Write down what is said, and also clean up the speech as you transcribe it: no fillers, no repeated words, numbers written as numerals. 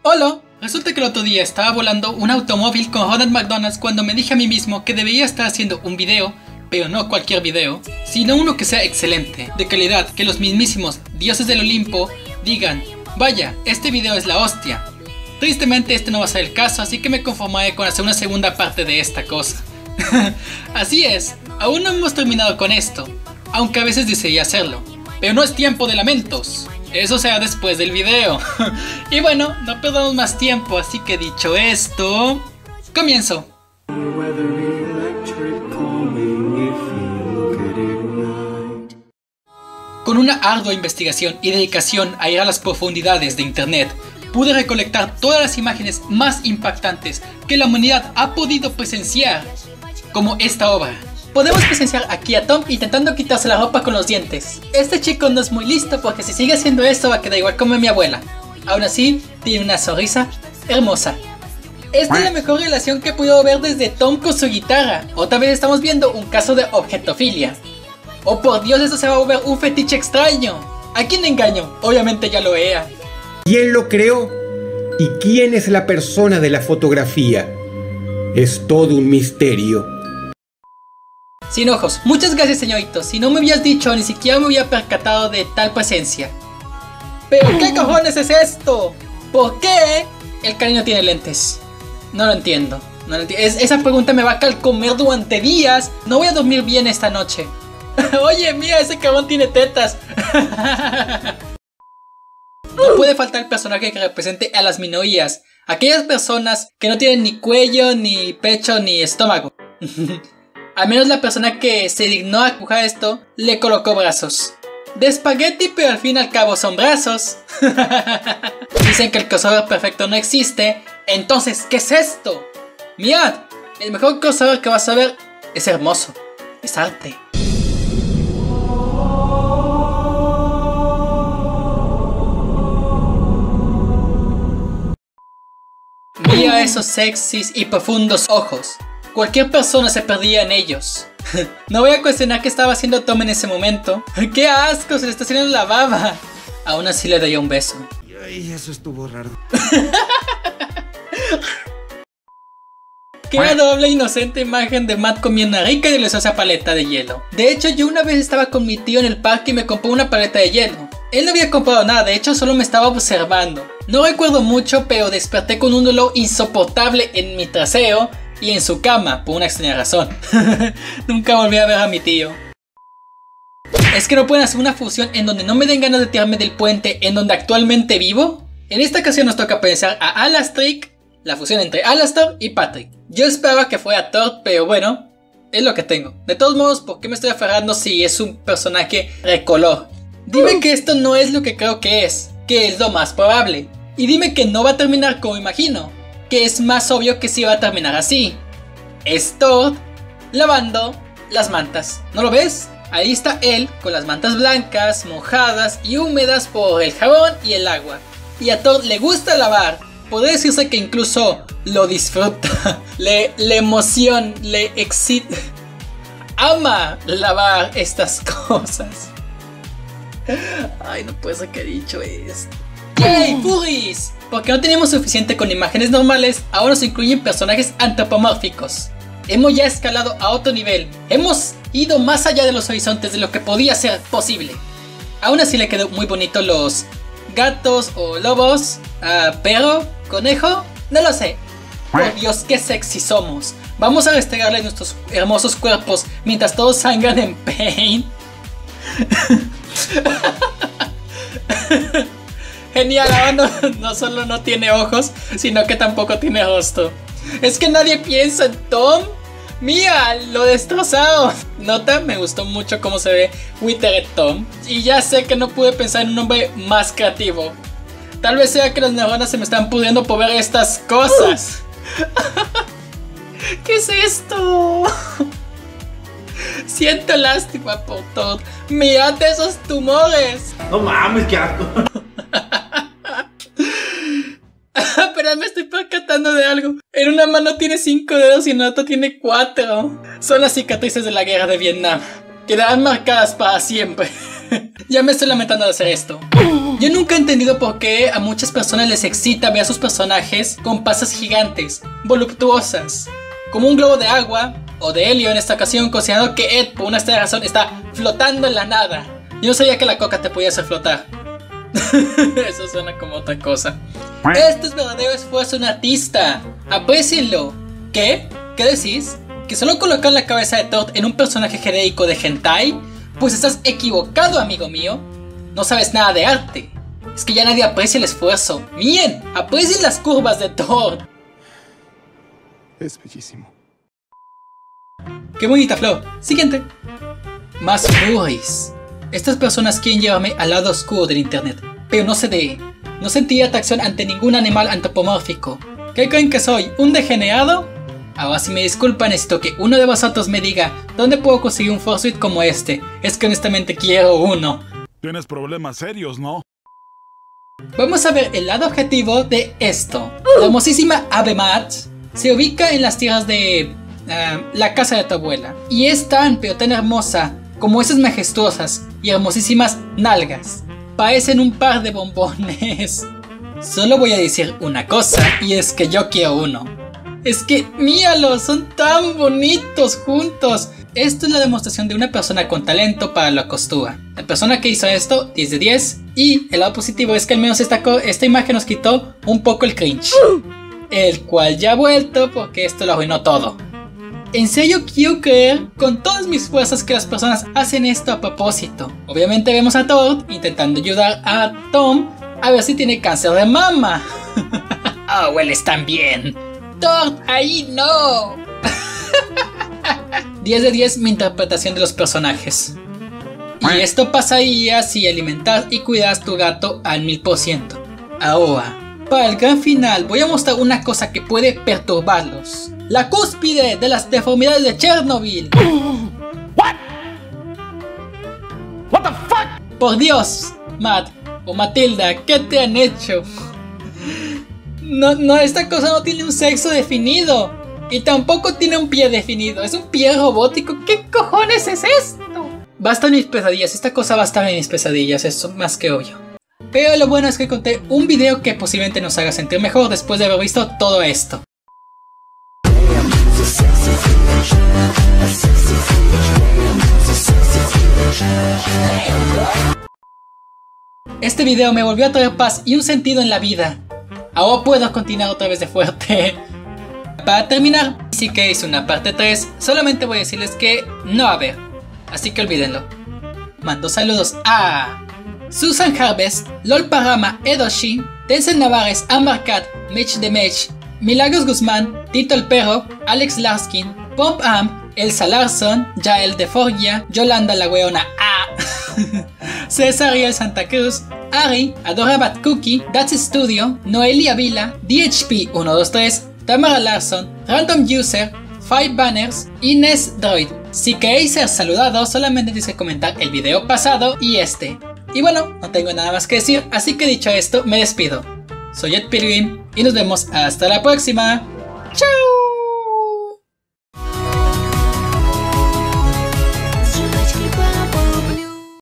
Hola, resulta que el otro día estaba volando un automóvil con Ronald McDonald cuando me dije a mí mismo que debería estar haciendo un video, pero no cualquier video, sino uno que sea excelente, de calidad, que los mismísimos dioses del Olimpo digan, vaya, este video es la hostia. Tristemente este no va a ser el caso, así que me conformaré con hacer una segunda parte de esta cosa. Así es, aún no hemos terminado con esto, aunque a veces desearía hacerlo, pero no es tiempo de lamentos. Eso será después del video. Y bueno, no perdamos más tiempo, así que dicho esto, comienzo. Con una ardua investigación y dedicación a ir a las profundidades de internet, pude recolectar todas las imágenes más impactantes que la humanidad ha podido presenciar, como esta obra. Podemos presenciar aquí a Tom intentando quitarse la ropa con los dientes. Este chico no es muy listo porque si sigue haciendo esto va a quedar igual como mi abuela. Aún así, tiene una sonrisa hermosa. Esta es la mejor relación que he podido ver desde Tom con su guitarra. Otra vez estamos viendo un caso de objetofilia. Oh por Dios, esto se va a volver un fetiche extraño. ¿A quién engaño? Obviamente ya lo era. ¿Quién lo creó? ¿Y quién es la persona de la fotografía? Es todo un misterio. Sin ojos, muchas gracias señorito, si no me habías dicho ni siquiera me había percatado de tal presencia. ¿Pero qué cojones es esto? ¿Por qué el cariño tiene lentes? No lo entiendo, esa pregunta me va a calcomer durante días. No voy a dormir bien esta noche. Oye, mira, ese cabrón tiene tetas. No puede faltar el personaje que represente a las minorías, aquellas personas que no tienen ni cuello, ni pecho, ni estómago. Al menos la persona que se dignó a dibujar esto le colocó brazos de espagueti, pero al fin y al cabo son brazos. Dicen que el crossover perfecto no existe. Entonces, ¿qué es esto? Mirad, el mejor crossover que vas a ver es hermoso, es arte. Mira esos sexys y profundos ojos. Cualquier persona se perdía en ellos. No voy a cuestionar qué estaba haciendo Tom en ese momento. ¡Qué asco! Se le está haciendo la baba. Aún así le daría un beso. Ay, eso estuvo raro. Qué adorable e inocente imagen de Matt comiendo una rica y deliciosa paleta de hielo. De hecho, yo una vez estaba con mi tío en el parque y me compró una paleta de hielo. Él no había comprado nada, de hecho solo me estaba observando. No recuerdo mucho, pero desperté con un dolor insoportable en mi trasero y en su cama, por una extraña razón. Nunca volví a ver a mi tío. ¿Es que no pueden hacer una fusión en donde no me den ganas de tirarme del puente en donde actualmente vivo? En esta ocasión nos toca pensar a Alastric, la fusión entre Alastor y Patrick. Yo esperaba que fuera Thor, pero bueno, es lo que tengo. De todos modos, ¿por qué me estoy aferrando si es un personaje recolor? Dime que esto no es lo que creo que es lo más probable. Y dime que no va a terminar como imagino, que es más obvio que sí va a terminar así. Es Thor lavando las mantas. ¿No lo ves? Ahí está él con las mantas blancas, mojadas y húmedas por el jabón y el agua. Y a Thor le gusta lavar. Podría decirse que incluso lo disfruta. Le emociona, le excita. Ama lavar estas cosas. Ay, no puede ser que he dicho esto. ¡Yay, furries! Porque no teníamos suficiente con imágenes normales, ahora nos incluyen personajes antropomórficos. Hemos ya escalado a otro nivel. Hemos ido más allá de los horizontes de lo que podía ser posible. Aún así le quedó muy bonito los gatos o lobos, perro, conejo, no lo sé. Por Dios, qué sexy somos. Vamos a restregarle nuestros hermosos cuerpos mientras todos sangran en pain. Genial, ahora no solo no tiene ojos, sino que tampoco tiene rostro. Es que nadie piensa en Tom. Mira, lo destrozado. Nota, me gustó mucho cómo se ve Withered Tom. Y ya sé que no pude pensar en un nombre más creativo. Tal vez sea que las neuronas se me están pudriendo por ver estas cosas. ¿Qué es esto? Siento lástima por todo. Mirad esos tumores. No mames, qué asco. Pero me estoy percatando de algo. En una mano tiene 5 dedos y en la otra tiene 4. Son las cicatrices de la guerra de Vietnam. Quedarán marcadas para siempre. Ya me estoy lamentando de hacer esto. Yo nunca he entendido por qué a muchas personas les excita ver a sus personajes con pasas gigantes, voluptuosas, como un globo de agua o de helio en esta ocasión, considerando que Ed, por una extraña razón, está flotando en la nada. Yo no sabía que la coca te podía hacer flotar. Eso suena como otra cosa. Esto es verdadero esfuerzo de un artista. Aprécienlo. ¿Qué? ¿Qué decís? ¿Que solo colocar la cabeza de Todd en un personaje genérico de hentai? Pues estás equivocado, amigo mío. No sabes nada de arte. Es que ya nadie aprecia el esfuerzo. Miren, aprecien las curvas de Todd. Es bellísimo. Qué bonita flor. Siguiente. Más furries. Estas personas quieren llevarme al lado oscuro del internet, pero no sé no sentí atracción ante ningún animal antropomórfico. ¿Qué creen que soy? ¿Un degenerado? Ahora si me disculpan, necesito que uno de vosotros me diga ¿dónde puedo conseguir un fursuit como este? Es que honestamente quiero uno. Tienes problemas serios, ¿no? Vamos a ver el lado objetivo de esto. La hermosísima Abemat se ubica en las tierras de la casa de tu abuela. Y es tan, pero tan hermosa como esas majestuosas y hermosísimas nalgas. Parecen un par de bombones. Solo voy a decir una cosa, y es que yo quiero uno. Es que, míralos, son tan bonitos juntos. Esto es la demostración de una persona con talento para la costura. La persona que hizo esto, 10 de 10. Y el lado positivo es que al menos esta imagen nos quitó un poco el cringe. El cual ya ha vuelto porque esto lo arruinó todo. En serio quiero creer con todas mis fuerzas que las personas hacen esto a propósito. Obviamente vemos a Todd intentando ayudar a Tom a ver si tiene cáncer de mama. Oh, hueles tan bien. Todd, ahí no. 10 de 10 mi interpretación de los personajes. Y esto pasaría si alimentas y cuidas tu gato al 1000%. Ahora, para el gran final voy a mostrar una cosa que puede perturbarlos. La cúspide de las deformidades de Chernobyl. What the fuck? Por Dios, Matt o Matilda, ¿qué te han hecho? No, esta cosa no tiene un sexo definido. Y tampoco tiene un pie definido. Es un pie robótico. ¿Qué cojones es esto? Va a estar en mis pesadillas. Esta cosa va a estar en mis pesadillas. Eso es más que obvio. Pero lo bueno es que conté un video que posiblemente nos haga sentir mejor después de haber visto todo esto. Este video me volvió a traer paz y un sentido en la vida. Ahora puedo continuar otra vez de fuerte. Para terminar, si queréis una parte 3, solamente voy a decirles que no va a haber. Así que olvídenlo. Mando saludos a Susan Harvest, Lol Parama Edoshi, Tencent Navarez, Amber Cat, Mitch de Mech, Milagros Guzmán, Tito el Perro, Alex Larskin, Pomp Amp, Elsa Larson, Jael de Forgia, Yolanda la Weona César Ariel Santa Cruz, Ari, Adorabat Cookie, That's Studio, Noelia Vila, DHP 123, Tamara Larson, Random User, 5 Banners, Inés Droid. Si queréis ser saludados, solamente tenéis que comentar el video pasado y este. Y bueno, no tengo nada más que decir, así que dicho esto, me despido. Soy Ed Pilgrim y nos vemos hasta la próxima. ¡Chao!